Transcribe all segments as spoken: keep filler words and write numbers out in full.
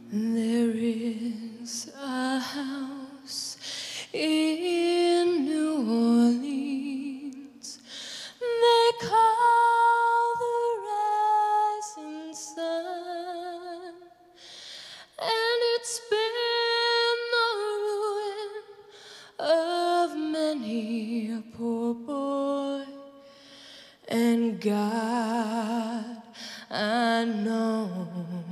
There is a house in New Orleans they call the Rising Sun, and it's been the ruin of many a poor boy. And God, I know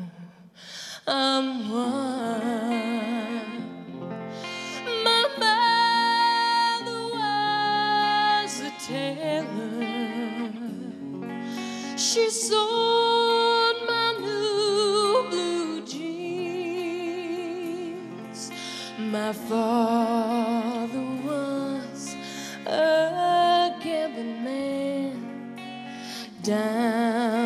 I'm one. My mother was a tailor. She sewed my new blue jeans. My father was a gambling man down